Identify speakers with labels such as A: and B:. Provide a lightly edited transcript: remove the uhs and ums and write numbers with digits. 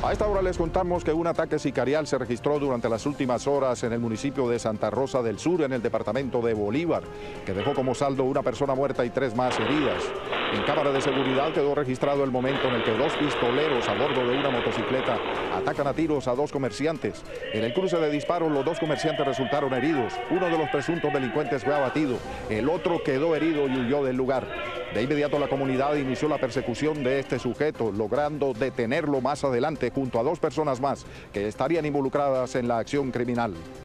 A: A esta hora les contamos que un ataque sicarial se registró durante las últimas horas en el municipio de Santa Rosa del Sur, en el departamento de Bolívar, que dejó como saldo una persona muerta y 3 más heridas. En cámara de seguridad quedó registrado el momento en el que 2 pistoleros a bordo de una motocicleta atacan a tiros a 2 comerciantes. En el cruce de disparos, los 2 comerciantes resultaron heridos. Uno de los presuntos delincuentes fue abatido, el otro quedó herido y huyó del lugar. De inmediato la comunidad inició la persecución de este sujeto, logrando detenerlo más adelante junto a 2 personas más que estarían involucradas en la acción criminal.